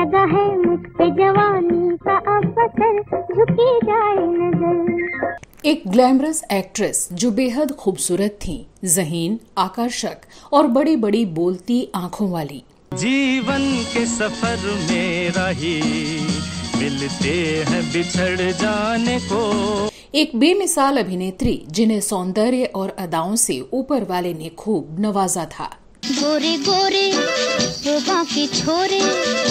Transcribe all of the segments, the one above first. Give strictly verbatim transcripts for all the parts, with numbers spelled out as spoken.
लगा है मुझ पे जवानी का अवसर, झुकी जाए नजर। एक ग्लैमरस एक्ट्रेस जो बेहद खूबसूरत थी, ज़हीन, आकर्षक और बड़ी बड़ी बोलती आंखों वाली। जीवन के सफर में राही मिलते हैं बिछड़ जाने को। एक बेमिसाल अभिनेत्री जिन्हें सौंदर्य और अदाओं से ऊपर वाले ने खूब नवाजा था। गोरे गोरे वो बाकी छोरे,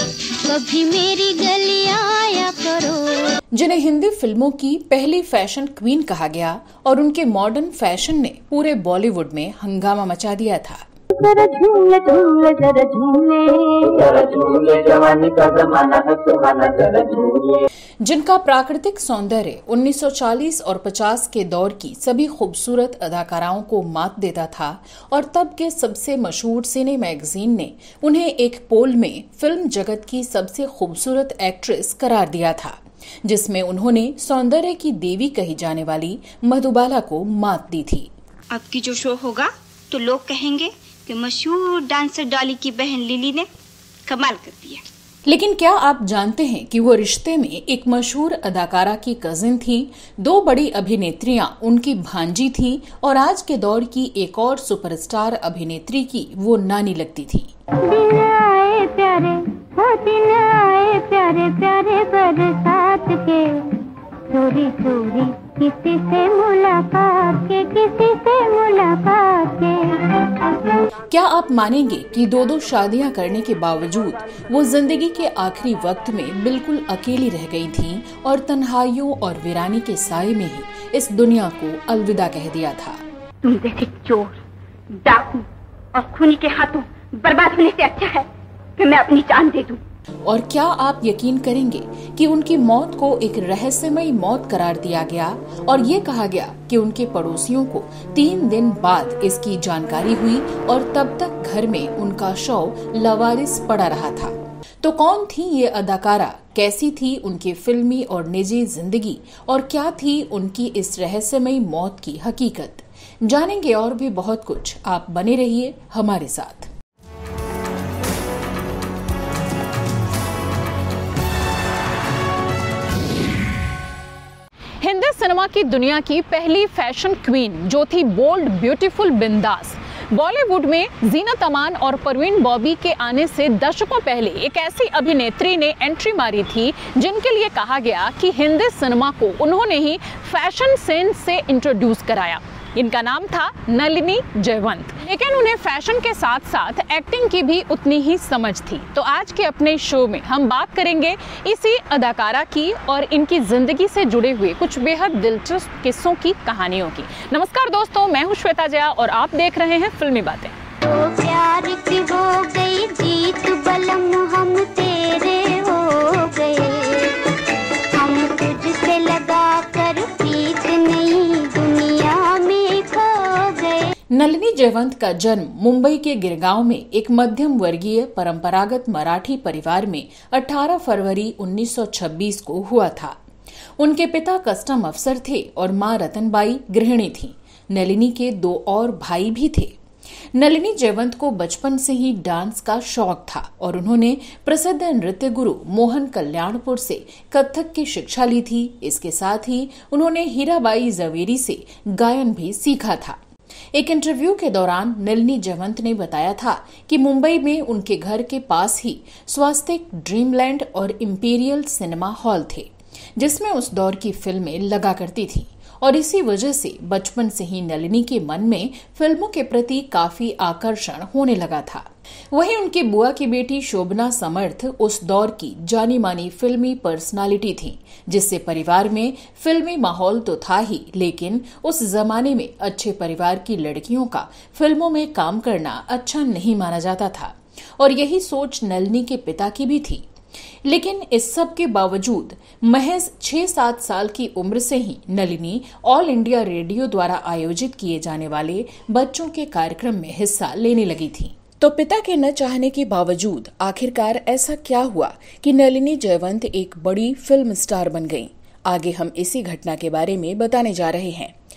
कभी मेरी गली आया करो। जिन्हें हिंदी फिल्मों की पहली फैशन क्वीन कहा गया और उनके मॉडर्न फैशन ने पूरे बॉलीवुड में हंगामा मचा दिया था। जरा झूले झूले जरा झूले जरा झूले, जवानी का जमाना है सुहाना, जरा झूले। जिनका प्राकृतिक सौंदर्य उन्नीस सौ चालीस और पचास के दौर की सभी खूबसूरत अदाकाराओं को मात देता था और तब के सबसे मशहूर सिने मैगजीन ने उन्हें एक पोल में फिल्म जगत की सबसे खूबसूरत एक्ट्रेस करार दिया था, जिसमें उन्होंने सौंदर्य की देवी कही जाने वाली मधुबाला को मात दी थी। अब की जो शो होगा तो लोग कहेंगे कि मशहूर डांसर डॉली की बहन लिली ने कमाल कर दिया। लेकिन क्या आप जानते हैं कि वो रिश्ते में एक मशहूर अदाकारा की कजिन थी, दो बड़ी अभिनेत्रियां उनकी भांजी थी और आज के दौर की एक और सुपरस्टार अभिनेत्री की वो नानी लगती थी। दिन आए प्यारे वो दिन आए प्यारे प्यारे बरसात के, चोरी चोरी किसी से मुलाकात के, किसी से मुलाकात के। क्या आप मानेंगे कि दो दो शादियां करने के बावजूद वो जिंदगी के आखिरी वक्त में बिल्कुल अकेली रह गई थी और तन्हाइयों और वीरानी के साए में ही इस दुनिया को अलविदा कह दिया था। तुम जैसे चोर, डाकू और खूनी के हाथों बर्बाद होने से अच्छा है कि मैं अपनी जान दे दूं। और क्या आप यकीन करेंगे कि उनकी मौत को एक रहस्यमयी मौत करार दिया गया और ये कहा गया कि उनके पड़ोसियों को तीन दिन बाद इसकी जानकारी हुई और तब तक घर में उनका शव लावारिस पड़ा रहा था। तो कौन थी ये अदाकारा, कैसी थी उनकी फिल्मी और निजी जिंदगी और क्या थी उनकी इस रहस्यमयी मौत की हकीकत? जानेंगे और भी बहुत कुछ। आप बने रहिए हमारे साथ। हिंदी सिनेमा की दुनिया की पहली फैशन क्वीन जो थी बोल्ड, ब्यूटीफुल, बिंदास, बॉलीवुड में जीनत अमान और परवीन बॉबी के आने से दशकों पहले एक ऐसी अभिनेत्री ने एंट्री मारी थी जिनके लिए कहा गया कि हिंदी सिनेमा को उन्होंने ही फैशन सेंस से इंट्रोड्यूस कराया। इनका नाम था नलिनी जयवंत, लेकिन उन्हें फैशन के साथ साथ एक्टिंग की भी उतनी ही समझ थी। तो आज के अपने शो में हम बात करेंगे इसी अदाकारा की और इनकी जिंदगी से जुड़े हुए कुछ बेहद दिलचस्प किस्सों की, कहानियों की। नमस्कार दोस्तों, मैं हूं श्वेता जया और आप देख रहे हैं फिल्मी बातें। तो प्यार की हो गई जीत बलम, हम तेरे हो गए, हम तुझसे लगा कर प्रीत नहीं दुनिया में खो गए। नलिनी जयवंत का जन्म मुंबई के गिरगांव में एक मध्यम वर्गीय परंपरागत मराठी परिवार में अठारह फरवरी उन्नीस सौ छब्बीस को हुआ था। उनके पिता कस्टम अफसर थे और मां रतनबाई गृहिणी थी। नलिनी के दो और भाई भी थे। नलिनी जयवंत को बचपन से ही डांस का शौक था और उन्होंने प्रसिद्ध नृत्य गुरु मोहन कल्याणपुर से कथक की शिक्षा ली थी। इसके साथ ही उन्होंने हीराबाई जवेरी से गायन भी सीखा था। एक इंटरव्यू के दौरान नलिनी जयवंत ने बताया था कि मुंबई में उनके घर के पास ही स्वास्तिक, ड्रीमलैंड और इंपीरियल सिनेमा हॉल थे, जिसमें उस दौर की फिल्में लगा करती थी और इसी वजह से बचपन से ही नलिनी के मन में फिल्मों के प्रति काफी आकर्षण होने लगा था। वहीं उनकी बुआ की बेटी शोभना समर्थ उस दौर की जानी मानी फिल्मी पर्सनालिटी थी, जिससे परिवार में फिल्मी माहौल तो था ही, लेकिन उस जमाने में अच्छे परिवार की लड़कियों का फिल्मों में काम करना अच्छा नहीं माना जाता था और यही सोच नलिनी के पिता की भी थी। लेकिन इस सब के बावजूद महज छह सात साल की उम्र से ही नलिनी ऑल इंडिया रेडियो द्वारा आयोजित किए जाने वाले बच्चों के कार्यक्रम में हिस्सा लेने लगी थी। तो पिता के न चाहने के बावजूद आखिरकार ऐसा क्या हुआ कि नलिनी जयवंत एक बड़ी फिल्म स्टार बन गईं? आगे हम इसी घटना के बारे में बताने जा रहे हैं।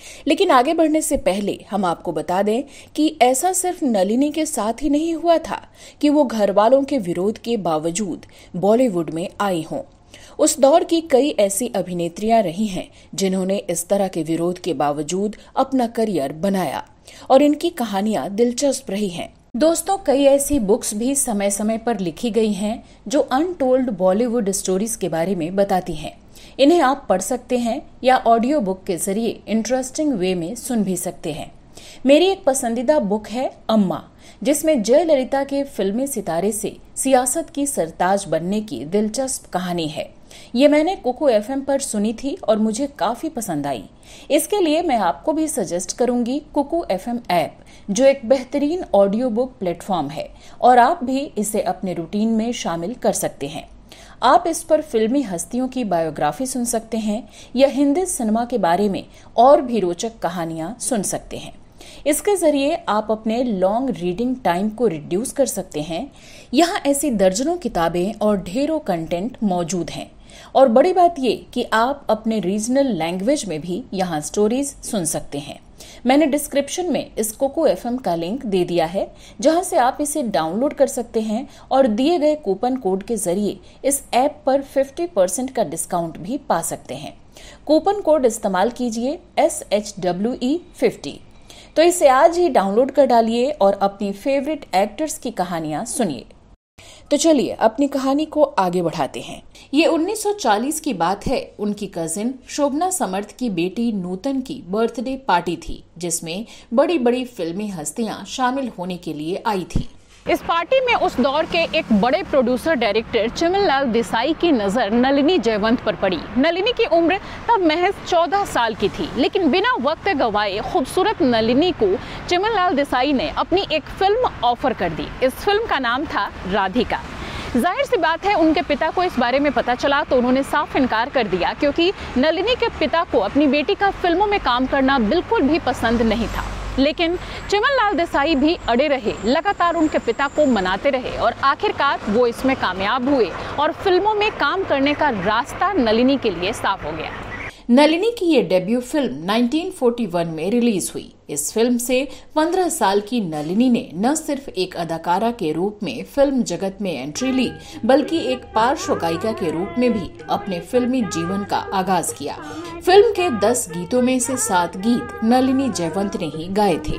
लेकिन आगे बढ़ने से पहले हम आपको बता दें कि ऐसा सिर्फ नलिनी के साथ ही नहीं हुआ था कि वो घर वालों के विरोध के बावजूद बॉलीवुड में आई हों। उस दौर की कई ऐसी अभिनेत्रियां रही हैं जिन्होंने इस तरह के विरोध के बावजूद अपना करियर बनाया और इनकी कहानियां दिलचस्प रही हैं। दोस्तों, कई ऐसी बुक्स भी समय समय पर लिखी गई हैं जो अनटोल्ड बॉलीवुड स्टोरीज के बारे में बताती हैं। इन्हें आप पढ़ सकते हैं या ऑडियो बुक के जरिए इंटरेस्टिंग वे में सुन भी सकते हैं। मेरी एक पसंदीदा बुक है अम्मा, जिसमें जयललिता के फिल्मी सितारे से सियासत की सरताज बनने की दिलचस्प कहानी है। ये मैंने कुकू एफएम पर सुनी थी और मुझे काफी पसंद आई। इसके लिए मैं आपको भी सजेस्ट करूंगी कुकू एफएम ऐप, जो एक बेहतरीन ऑडियो बुक प्लेटफॉर्म है और आप भी इसे अपने रूटीन में शामिल कर सकते हैं। आप इस पर फिल्मी हस्तियों की बायोग्राफी सुन सकते हैं या हिंदी सिनेमा के बारे में और भी रोचक कहानियां सुन सकते हैं। इसके जरिए आप अपने लॉन्ग रीडिंग टाइम को रिड्यूस कर सकते हैं। यहाँ ऐसी दर्जनों किताबें और ढेरों कंटेंट मौजूद हैं और बड़ी बात ये कि आप अपने रीजनल लैंग्वेज में भी यहाँ स्टोरीज सुन सकते हैं। मैंने डिस्क्रिप्शन में इस कुकू एफएम का लिंक दे दिया है, जहां से आप इसे डाउनलोड कर सकते हैं और दिए गए कूपन कोड के जरिए इस ऐप पर पचास परसेंट का डिस्काउंट भी पा सकते हैं। कूपन कोड इस्तेमाल कीजिए S H W E fifty. तो इसे आज ही डाउनलोड कर डालिए और अपनी फेवरेट एक्टर्स की कहानियां सुनिए। तो चलिए अपनी कहानी को आगे बढ़ाते हैं। ये उन्नीस सौ चालीस की बात है। उनकी कजिन शोभना समर्थ की बेटी नूतन की बर्थडे पार्टी थी, जिसमें बड़ी बड़ी फिल्मी हस्तियां शामिल होने के लिए आई थी। इस पार्टी में उस दौर के एक बड़े प्रोड्यूसर डायरेक्टर चिमनलाल देसाई की नजर नलिनी जयवंत पर पड़ी। नलिनी की उम्र तब महज चौदह साल की थी, लेकिन बिना वक्त गवाए खूबसूरत नलिनी को चिमनलाल देसाई ने अपनी एक फिल्म ऑफर कर दी। इस फिल्म का नाम था राधिका। जाहिर सी बात है, उनके पिता को इस बारे में पता चला तो उन्होंने साफ इनकार कर दिया, क्योंकि नलिनी के पिता को अपनी बेटी का फिल्मों में काम करना बिल्कुल भी पसंद नहीं था। लेकिन चिमनलाल देसाई भी अड़े रहे, लगातार उनके पिता को मनाते रहे और आखिरकार वो इसमें कामयाब हुए और फिल्मों में काम करने का रास्ता नलिनी के लिए साफ हो गया। नलिनी की ये डेब्यू फिल्म उन्नीस सौ इकतालीस में रिलीज हुई। इस फिल्म से पंद्रह साल की नलिनी ने न सिर्फ एक अदाकारा के रूप में फिल्म जगत में एंट्री ली, बल्कि एक पार्श्व गायिका के रूप में भी अपने फिल्मी जीवन का आगाज किया। फिल्म के दस गीतों में से सात गीत नलिनी जयवंत ने ही गाए थे।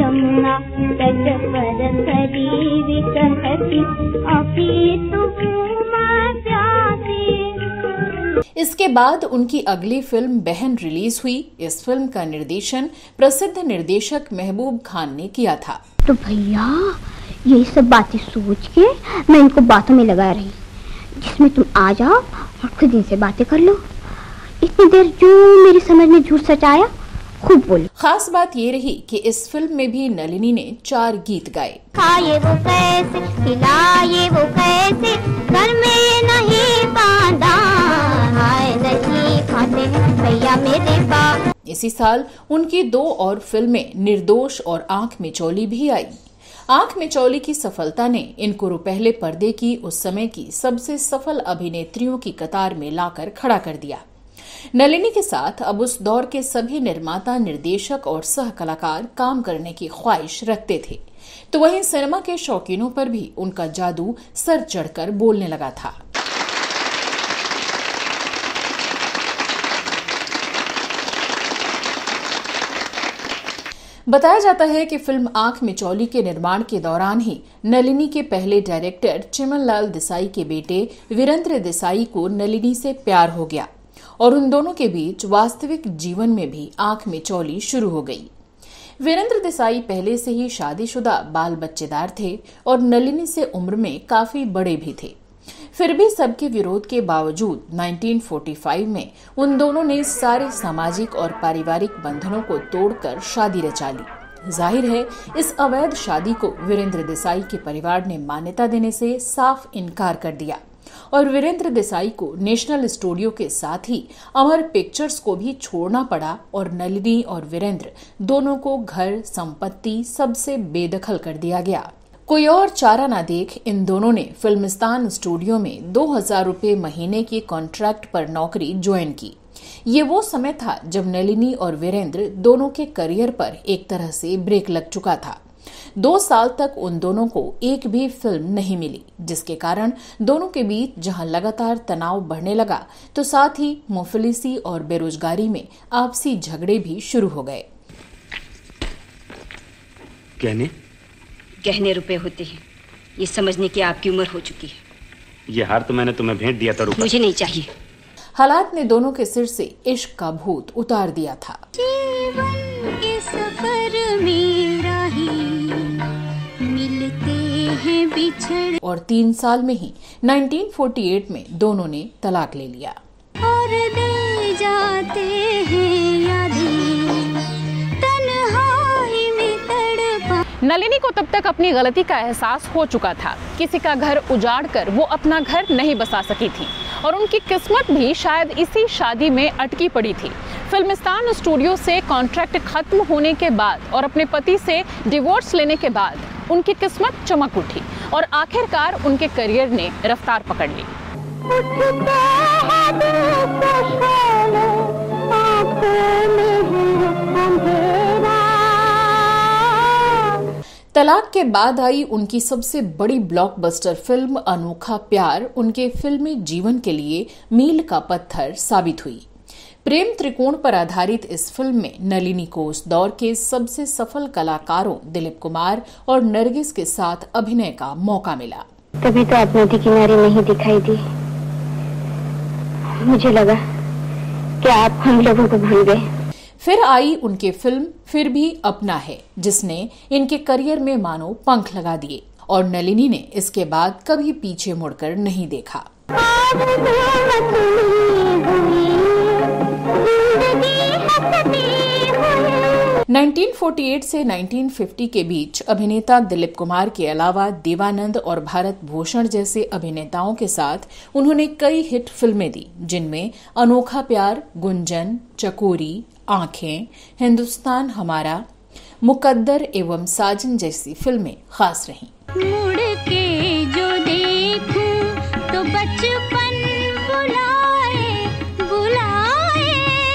इसके बाद उनकी अगली फिल्म बहन रिलीज हुई। इस फिल्म का निर्देशन प्रसिद्ध निर्देशक महबूब खान ने किया था। तो भैया, यही सब बातें सोच के मैं इनको बातों में लगा रही, जिसमें तुम आ जाओ और खुद इनसे बातें कर लो। इतनी देर जो मेरी समझ में झूठ सच आया, खूब बोली। खास बात ये रही कि इस फिल्म में भी नलिनी ने चार गीत गाए। खाए वो कैसे, खिलाए वो कैसे, घर में ये नहीं बांधा, हाय नहीं खाते हैं भैया मेरे बाप। इसी साल उनकी दो और फिल्में निर्दोष और आंख मिचौली भी आई। आंख मिचौली की सफलता ने इनको पहले पर्दे की उस समय की सबसे सफल अभिनेत्रियों की कतार में लाकर खड़ा कर दिया। नलिनी के साथ अब उस दौर के सभी निर्माता, निर्देशक और सह कलाकार काम करने की ख्वाहिश रखते थे, तो वहीं सिनेमा के शौकीनों पर भी उनका जादू सर चढ़कर बोलने लगा था। बताया जाता है कि फिल्म आंख मिचौली के निर्माण के दौरान ही नलिनी के पहले डायरेक्टर चिमनलाल देसाई के बेटे वीरेंद्र देसाई को नलिनी से प्यार हो गया और उन दोनों के बीच वास्तविक जीवन में भी आंख मिचौली शुरू हो गई। वीरेंद्र देसाई पहले से ही शादीशुदा बाल बच्चेदार थे और नलिनी से उम्र में काफी बड़े भी थे। फिर भी सबके विरोध के बावजूद उन्नीस सौ पैंतालीस में उन दोनों ने सारे सामाजिक और पारिवारिक बंधनों को तोड़कर शादी रचा ली। जाहिर है, इस अवैध शादी को वीरेंद्र देसाई के परिवार ने मान्यता देने से साफ इनकार कर दिया और वीरेंद्र देसाई को नेशनल स्टूडियो के साथ ही अमर पिक्चर्स को भी छोड़ना पड़ा और नलिनी और वीरेंद्र दोनों को घर, संपत्ति सबसे बेदखल कर दिया गया। कोई और चारा ना देख इन दोनों ने फिल्मिस्तान स्टूडियो में दो हजार रुपए महीने की कॉन्ट्रैक्ट पर नौकरी ज्वाइन की। ये वो समय था जब नलिनी और वीरेंद्र दोनों के करियर पर एक तरह से ब्रेक लग चुका था। दो साल तक उन दोनों को एक भी फिल्म नहीं मिली, जिसके कारण दोनों के बीच जहां लगातार तनाव बढ़ने लगा तो साथ ही मुफलिसी और बेरोजगारी में आपसी झगड़े भी शुरू हो गए। गहने गहने रुपए होते हैं, ये समझने की आपकी उम्र हो चुकी है। ये हार तो मैंने तुम्हें भेंट दिया था रुपा। मुझे नहीं चाहिए। हालात ने दोनों के सिर से इश्क का भूत उतार दिया था। जीवन के सफर में राही मिलते हैं बिछड़, और तीन साल में ही उन्नीस सौ अड़तालीस में दोनों ने तलाक ले लिया। और ले जाते हैं यादें तन्हाई में तड़पा। नलिनी को तब तक अपनी गलती का एहसास हो चुका था। किसी का घर उजाड़ कर वो अपना घर नहीं बसा सकी थी और उनकी किस्मत भी शायद इसी शादी में अटकी पड़ी थी। फिल्मिस्तान स्टूडियो से कॉन्ट्रैक्ट खत्म होने के बाद और अपने पति से डिवोर्स लेने के बाद उनकी किस्मत चमक उठी और आखिरकार उनके करियर ने रफ्तार पकड़ ली। तलाक के बाद आई उनकी सबसे बड़ी ब्लॉकबस्टर फिल्म अनोखा प्यार उनके फिल्मी जीवन के लिए मील का पत्थर साबित हुई। प्रेम त्रिकोण पर आधारित इस फिल्म में नलिनी को उस दौर के सबसे सफल कलाकारों दिलीप कुमार और नरगिस के साथ अभिनय का मौका मिला। कभी तो आप नदी किनारे नहीं दिखाई दी, मुझे लगा कि आप हम लोगों को भूल गए। फिर आई उनकी फिल्म फिर भी अपना है, जिसने इनके करियर में मानो पंख लगा दिए और नलिनी ने इसके बाद कभी पीछे मुड़कर नहीं देखा। उन्नीस सौ अड़तालीस से उन्नीस सौ पचास के बीच अभिनेता दिलीप कुमार के अलावा देवानंद और भारत भूषण जैसे अभिनेताओं के साथ उन्होंने कई हिट फिल्में दी, जिनमें अनोखा प्यार, गुंजन, चकोरी, आंखें, हिंदुस्तान हमारा, मुकद्दर एवं साजन जैसी फिल्में खास रहीं। मुड़ के जो देखूं तो बचपन बुलाए बुलाए।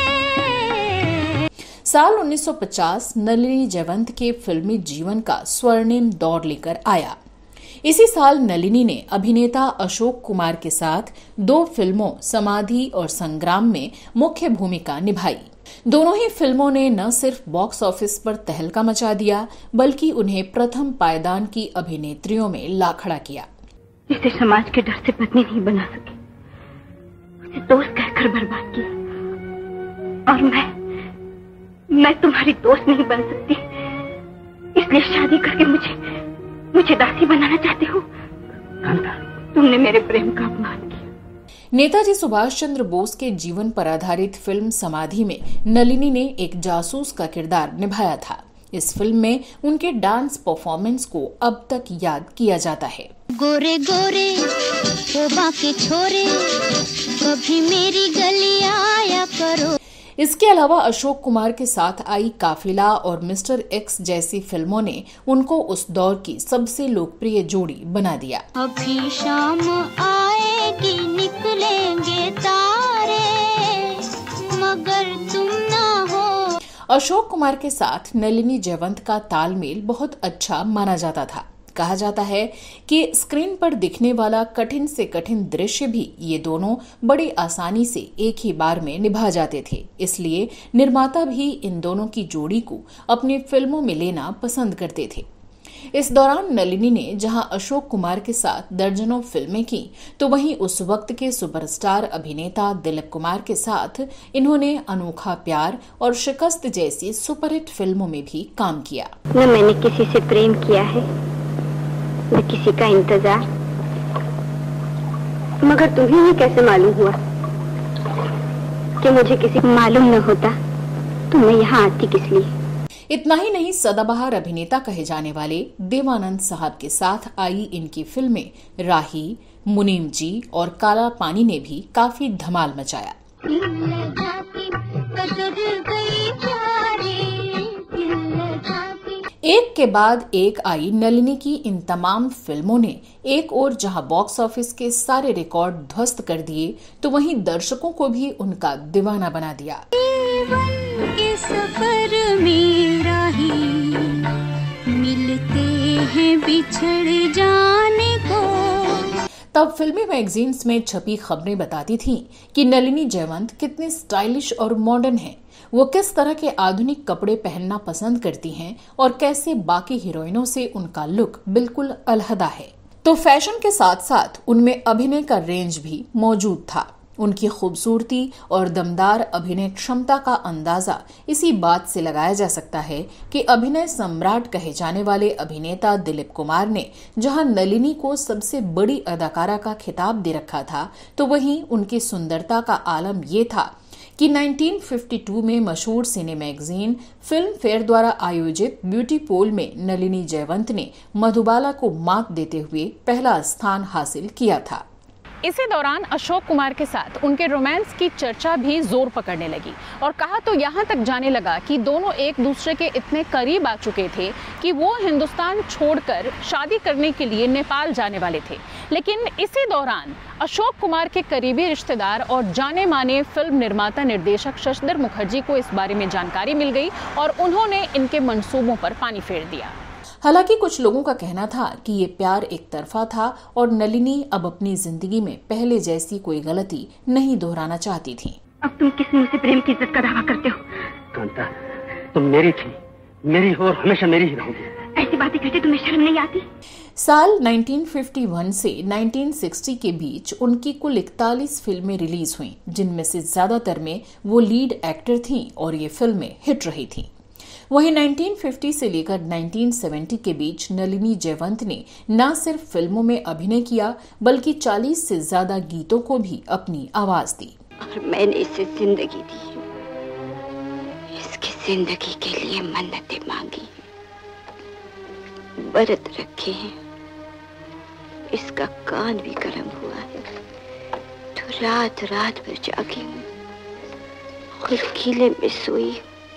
साल उन्नीस सौ पचास नलिनी जयवंत के फिल्मी जीवन का स्वर्णिम दौर लेकर आया। इसी साल नलिनी ने अभिनेता अशोक कुमार के साथ दो फिल्मों समाधि और संग्राम में मुख्य भूमिका निभाई। दोनों ही फिल्मों ने न सिर्फ बॉक्स ऑफिस पर तहलका मचा दिया, बल्कि उन्हें प्रथम पायदान की अभिनेत्रियों में ला खड़ा किया। इसे समाज के डर से पत्नी नहीं बना सकी, उसे दोस्त कहकर बर्बाद किया, और मैं मैं तुम्हारी दोस्त नहीं बन सकती, इसलिए शादी करके मुझे मुझे दासी बनाना चाहते हो। तुमने मेरे प्रेम का अपमान किया। नेताजी सुभाष चंद्र बोस के जीवन पर आधारित फिल्म समाधि में नलिनी ने एक जासूस का किरदार निभाया था। इस फिल्म में उनके डांस परफॉर्मेंस को अब तक याद किया जाता है। गोरे गोरे शोभा के छोरे, कभी मेरी गली आया करो। इसके अलावा अशोक कुमार के साथ आई काफिला और मिस्टर एक्स जैसी फिल्मों ने उनको उस दौर की सबसे लोकप्रिय जोड़ी बना दिया। अभी शाम आएगी निकलेंगे तारे, मगर तुम ना हो। अशोक कुमार के साथ नलिनी जयवंत का तालमेल बहुत अच्छा माना जाता था। कहा जाता है कि स्क्रीन पर दिखने वाला कठिन से कठिन दृश्य भी ये दोनों बड़ी आसानी से एक ही बार में निभा जाते थे, इसलिए निर्माता भी इन दोनों की जोड़ी को अपनी फिल्मों में लेना पसंद करते थे। इस दौरान नलिनी ने जहां अशोक कुमार के साथ दर्जनों फिल्में की, तो वहीं उस वक्त के सुपरस्टार अभिनेता दिलीप कुमार के साथ इन्होंने अनोखा प्यार और शिकस्त जैसी सुपरहिट फिल्मों में भी काम किया। न मैंने किसी से प्रेम किया है, न किसी का इंतजार, मगर तुम्हें ये कैसे मालूम हुआ कि मुझे किसी मालूम न होता तो मैं यहाँ आती किस लिए। इतना ही नहीं, सदाबहार अभिनेता कहे जाने वाले देवानंद साहब के साथ आई इनकी फिल्में राही, मुनीम जी और काला पानी ने भी काफी धमाल मचाया। एक के बाद एक आई नलिनी की इन तमाम फिल्मों ने एक ओर जहां बॉक्स ऑफिस के सारे रिकॉर्ड ध्वस्त कर दिए, तो वहीं दर्शकों को भी उनका दीवाना बना दिया। जीवन के सफर में राही मिलते हैं बिछड़ जाने को। तब फिल्मी मैगजीन्स में छपी खबरें बताती थीं कि नलिनी जयवंत कितनी स्टाइलिश और मॉडर्न हैं, वो किस तरह के आधुनिक कपड़े पहनना पसंद करती हैं और कैसे बाकी हीरोइनों से उनका लुक बिल्कुल अलहदा है। तो फैशन के साथ साथ उनमें अभिनय का रेंज भी मौजूद था। उनकी खूबसूरती और दमदार अभिनय क्षमता का अंदाजा इसी बात से लगाया जा सकता है कि अभिनय सम्राट कहे जाने वाले अभिनेता दिलीप कुमार ने जहां नलिनी को सबसे बड़ी अदाकारा का खिताब दे रखा था, तो वहीं उनकी सुंदरता का आलम ये था कि उन्नीस सौ बावन में मशहूर सिने मैगजीन फिल्म फेयर द्वारा आयोजित ब्यूटी पोल में नलिनी जयवंत ने मधुबाला को मात देते हुए पहला स्थान हासिल किया था। इसी दौरान अशोक कुमार के साथ उनके रोमांस की चर्चा भी जोर पकड़ने लगी और कहा तो यहाँ तक जाने लगा कि दोनों एक दूसरे के इतने करीब आ चुके थे कि वो हिंदुस्तान छोड़कर शादी करने के लिए नेपाल जाने वाले थे। लेकिन इसी दौरान अशोक कुमार के करीबी रिश्तेदार और जाने माने फिल्म निर्माता निर्देशक शशिधर मुखर्जी को इस बारे में जानकारी मिल गई और उन्होंने इनके मंसूबों पर पानी फेर दिया। हालांकि कुछ लोगों का कहना था कि ये प्यार एक तरफा था और नलिनी अब अपनी जिंदगी में पहले जैसी कोई गलती नहीं दोहराना चाहती थी। अब तुम किस मुंह से प्रेम की इज्जत का दावा करते हो? कांता, तुम मेरी थी, मेरी हो और हमेशा मेरी ही रहोगी। ऐसी बातें कहते तुम्हें शर्म नहीं आती? साल उन्नीस सौ इक्यावन से उन्नीस सौ साठ के बीच उनकी कुल इकतालीस फिल्में रिलीज हुईं, जिनमें से ज्यादातर में वो लीड एक्टर थीं और ये फिल्में हिट रही थीं। वहीं उन्नीस सौ पचास से लेकर उन्नीस सौ सत्तर के बीच नलिनी जयवंत ने न सिर्फ फिल्मों में अभिनय किया, बल्कि चालीस से ज्यादा गीतों को भी अपनी आवाज दी। और मैंने इसे जिंदगी दी, इसकी जिंदगी के लिए मन्नतें मांगी, व्रत रखे हैं, इसका कान भी गर्म हुआ है, तो रात रात भर जागी हूँ और किले में सोई,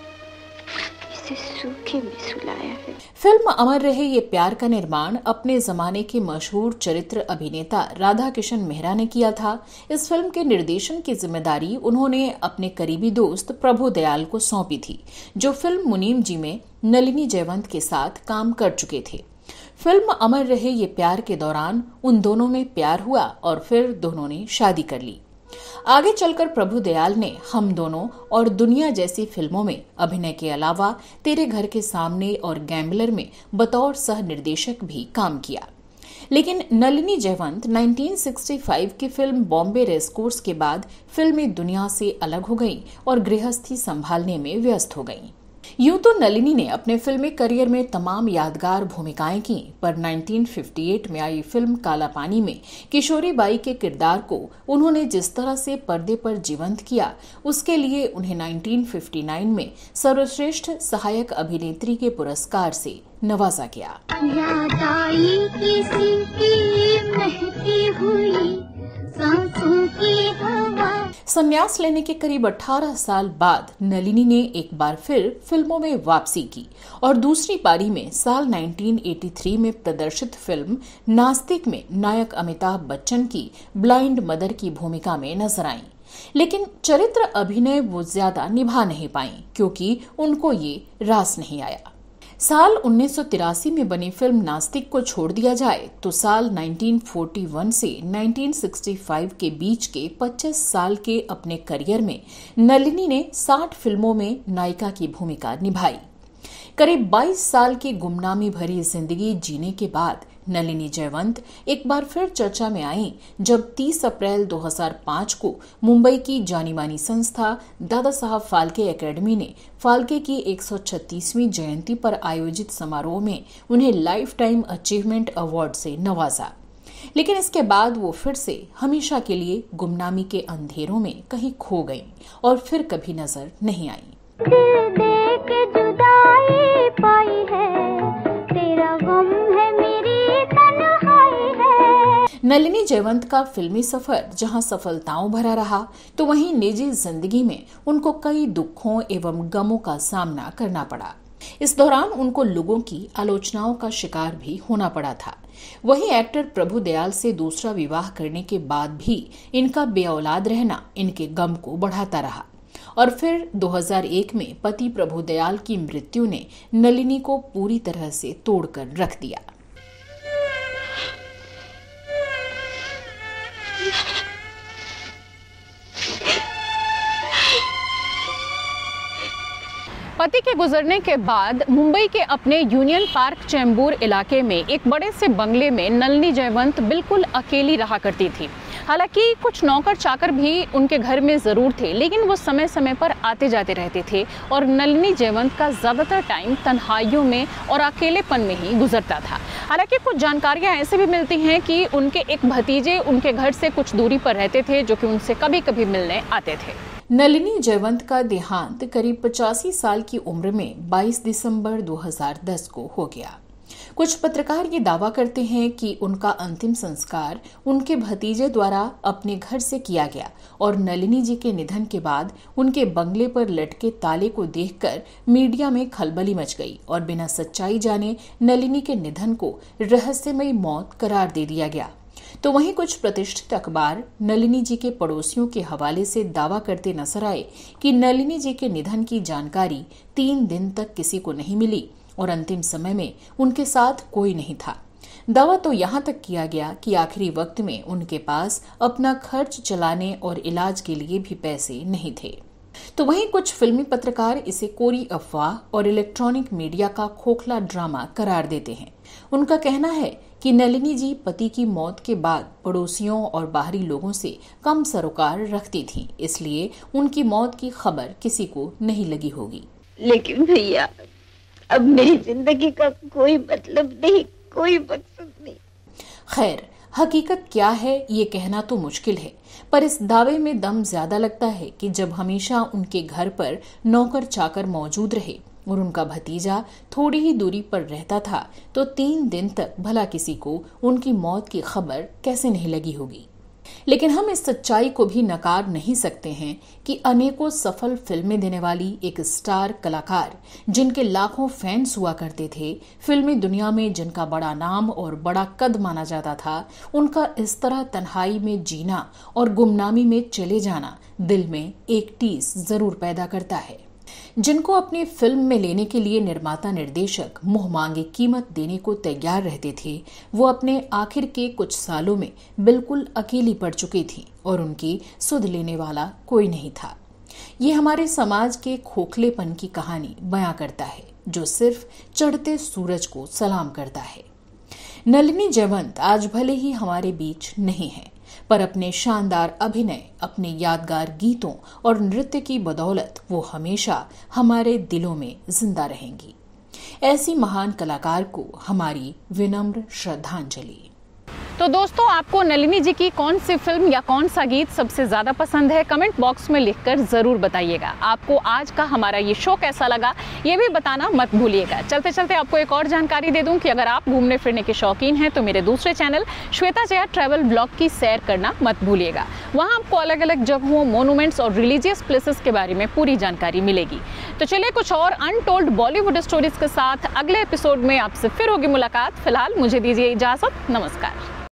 सूखे में सुलाया है। फिल्म अमर रहे ये प्यार का निर्माण अपने जमाने के मशहूर चरित्र अभिनेता राधा किशन मेहरा ने किया था। इस फिल्म के निर्देशन की जिम्मेदारी उन्होंने अपने करीबी दोस्त प्रभु दयाल को सौंपी थी, जो फिल्म मुनीम जी में नलिनी जयवंत के साथ काम कर चुके थे। फिल्म अमर रहे ये प्यार के दौरान उन दोनों में प्यार हुआ और फिर दोनों ने शादी कर ली। आगे चलकर प्रभु दयाल ने हम दोनों और दुनिया जैसी फिल्मों में अभिनय के अलावा तेरे घर के सामने और गैम्बलर में बतौर सह निर्देशक भी काम किया। लेकिन नलिनी जयवंत उन्नीस सौ पैंसठ की फिल्म बॉम्बे रेसकोर्स के बाद फिल्मी दुनिया से अलग हो गई और गृहस्थी संभालने में व्यस्त हो गई। यूं तो नलिनी ने अपने फिल्मी करियर में तमाम यादगार भूमिकाएं की, पर उन्नीस सौ अट्ठावन में आई फिल्म काला पानी में किशोरी बाई के किरदार को उन्होंने जिस तरह से पर्दे पर जीवंत किया, उसके लिए उन्हें उन्नीस सौ उनसठ में सर्वश्रेष्ठ सहायक अभिनेत्री के पुरस्कार से नवाजा गया। याद आई किसी की महकी हुई सांसों की हवा। संन्यास लेने के करीब अठारह साल बाद नलिनी ने एक बार फिर फिल्मों में वापसी की और दूसरी पारी में साल उन्नीस सौ तिरासी में प्रदर्शित फिल्म नास्तिक में नायक अमिताभ बच्चन की ब्लाइंड मदर की भूमिका में नजर आईं। लेकिन चरित्र अभिनय वो ज्यादा निभा नहीं पाईं, क्योंकि उनको ये रास नहीं आया। साल उन्नीस सौ तिरासी में बनी फिल्म नास्तिक को छोड़ दिया जाए तो साल उन्नीस सौ इकतालीस से उन्नीस सौ पैंसठ के बीच के पच्चीस साल के अपने करियर में नलिनी ने साठ फिल्मों में नायिका की भूमिका निभाई। करीब बाईस साल की गुमनामी भरी जिंदगी जीने के बाद नलिनी जयवंत एक बार फिर चर्चा में आई, जब तीस अप्रैल दो हज़ार पाँच को मुंबई की जानी मानी संस्था दादा साहब फाल्के एकेडमी ने फाल्के की एक सौ छत्तीसवीं जयंती पर आयोजित समारोह में उन्हें लाइफ टाइम अचीवमेंट अवार्ड से नवाजा। लेकिन इसके बाद वो फिर से हमेशा के लिए गुमनामी के अंधेरों में कहीं खो गईं और फिर कभी नजर नहीं आई। दिल दे के जुदाई पाई है, तेरा गम है मेरी तन्हाई है। नलिनी जयवंत का फिल्मी सफर जहां सफलताओं भरा रहा, तो वहीं निजी जिंदगी में उनको कई दुखों एवं गमों का सामना करना पड़ा। इस दौरान उनको लोगों की आलोचनाओं का शिकार भी होना पड़ा था। वहीं एक्टर प्रभु दयाल से दूसरा विवाह करने के बाद भी इनका बेऔलाद रहना इनके गम को बढ़ाता रहा और फिर दो हज़ार एक में पति प्रभु दयाल की मृत्यु ने नलिनी को पूरी तरह से तोड़कर रख दिया। पति के गुजरने के बाद मुंबई के अपने यूनियन पार्क चेंबूर इलाके में एक बड़े से बंगले में नलिनी जयवंत बिल्कुल अकेली रहा करती थी। हालांकि कुछ नौकर चाकर भी उनके घर में जरूर थे, लेकिन वो समय समय पर आते जाते रहते थे और नलिनी जयवंत का ज्यादातर टाइम तन्हाइयों में और अकेलेपन में ही गुजरता था। हालांकि कुछ जानकारियां ऐसे भी मिलती हैं कि उनके एक भतीजे उनके घर से कुछ दूरी पर रहते थे, जो कि उनसे कभी कभी मिलने आते थे। नलिनी जयवंत का देहांत करीब पचासी साल की उम्र में बाईस दिसंबर दो हज़ार दस को हो गया। कुछ पत्रकार ये दावा करते हैं कि उनका अंतिम संस्कार उनके भतीजे द्वारा अपने घर से किया गया और नलिनी जी के निधन के बाद उनके बंगले पर लटके ताले को देखकर मीडिया में खलबली मच गई और बिना सच्चाई जाने नलिनी के निधन को रहस्यमयी मौत करार दे दिया गया। तो वहीं कुछ प्रतिष्ठित अखबार नलिनी जी के पड़ोसियों के हवाले से दावा करते नजर आए कि नलिनी जी के निधन की जानकारी तीन दिन तक किसी को नहीं मिली और अंतिम समय में उनके साथ कोई नहीं था। दावा तो यहां तक किया गया कि आखिरी वक्त में उनके पास अपना खर्च चलाने और इलाज के लिए भी पैसे नहीं थे। तो वहीं कुछ फिल्मी पत्रकार इसे कोरी अफवाह और इलेक्ट्रॉनिक मीडिया का खोखला ड्रामा करार देते हैं। उनका कहना है कि नलिनी जी पति की मौत के बाद पड़ोसियों और बाहरी लोगों से कम सरोकार रखती थीं, इसलिए उनकी मौत की खबर किसी को नहीं लगी होगी। लेकिन भैया, अब मेरी जिंदगी का कोई मतलब नहीं, कोई मकसद नहीं। खैर, हकीकत क्या है ये कहना तो मुश्किल है, पर इस दावे में दम ज्यादा लगता है कि जब हमेशा उनके घर पर नौकर चाकर मौजूद रहे और उनका भतीजा थोड़ी ही दूरी पर रहता था, तो तीन दिन तक भला किसी को उनकी मौत की खबर कैसे नहीं लगी होगी। लेकिन हम इस सच्चाई को भी नकार नहीं सकते हैं कि अनेकों सफल फिल्में देने वाली एक स्टार कलाकार, जिनके लाखों फैंस हुआ करते थे, फिल्मी दुनिया में जिनका बड़ा नाम और बड़ा कद माना जाता था, उनका इस तरह तन्हाई में जीना और गुमनामी में चले जाना दिल में एक टीस जरूर पैदा करता है। जिनको अपनी फिल्म में लेने के लिए निर्माता निर्देशक मुंह मांगे कीमत देने को तैयार रहते थे, वो अपने आखिर के कुछ सालों में बिल्कुल अकेली पड़ चुकी थी और उनकी सुध लेने वाला कोई नहीं था। ये हमारे समाज के खोखलेपन की कहानी बयां करता है, जो सिर्फ चढ़ते सूरज को सलाम करता है। नलिनी जयवंत आज भले ही हमारे बीच नहीं है, पर अपने शानदार अभिनय, अपने यादगार गीतों और नृत्य की बदौलत वो हमेशा हमारे दिलों में जिंदा रहेंगी। ऐसी महान कलाकार को हमारी विनम्र श्रद्धांजलि। तो दोस्तों, आपको नलिनी जी की कौन सी फिल्म या कौन सा गीत सबसे ज्यादा पसंद है, कमेंट बॉक्स में लिखकर जरूर बताइएगा। आपको आज का हमारा ये शो कैसा लगा, ये भी बताना मत भूलिएगा। चलते चलते आपको एक और जानकारी दे दूं कि अगर आप घूमने फिरने के शौकीन हैं तो मेरे दूसरे channel Shweta Jaya travel blog की सैर करना मत भूलिएगा। वहाँ आपको अलग अलग जगहों, मोनूमेंट्स और रिलीजियस प्लेसेस के बारे में पूरी जानकारी मिलेगी। तो चलिए कुछ और अनटोल्ड बॉलीवुड स्टोरीज के साथ अगले एपिसोड में आपसे फिर होगी मुलाकात। फिलहाल मुझे दीजिए इजाजत, नमस्कार।